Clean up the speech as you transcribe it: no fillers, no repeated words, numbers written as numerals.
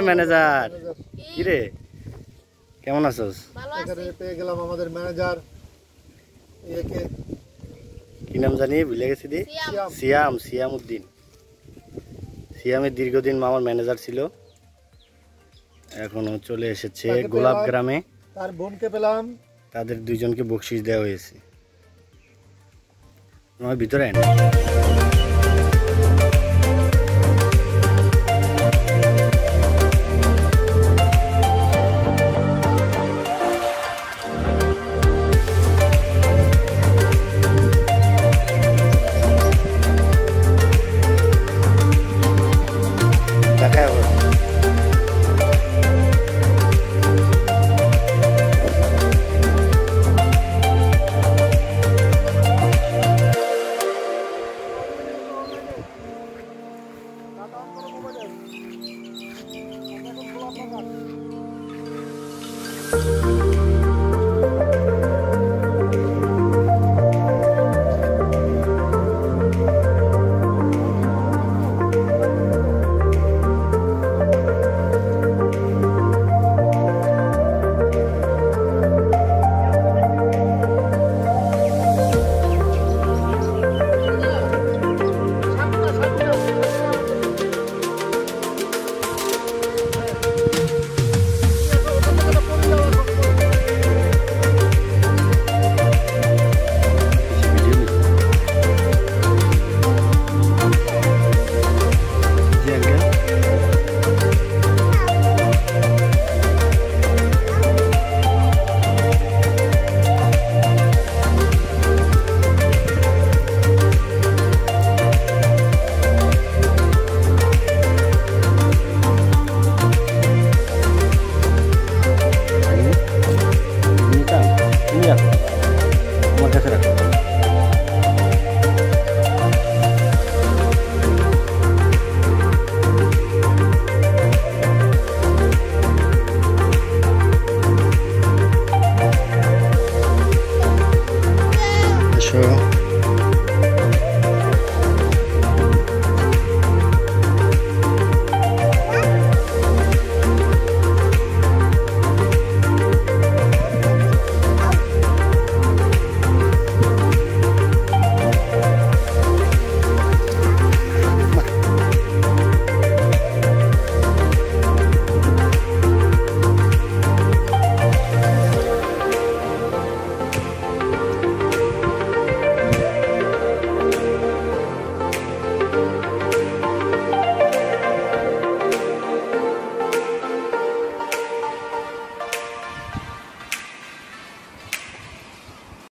Manager কি রে, কেমন আছোস? এখানে পেয়ে গেলাম আমাদের ম্যানেজার, একে কি নাম জানি ভুলে গেছি দি। সিয়াম উদ্দিন। সিয়ামের দীর্ঘদিন মামার ম্যানেজার ছিল, এখনো চলে এসেছে গোলাপ গ্রামে। তার বোনকে পেলাম, তাদের দুইজনকে বকশিশ দেওয়া হয়েছে। ভিতরে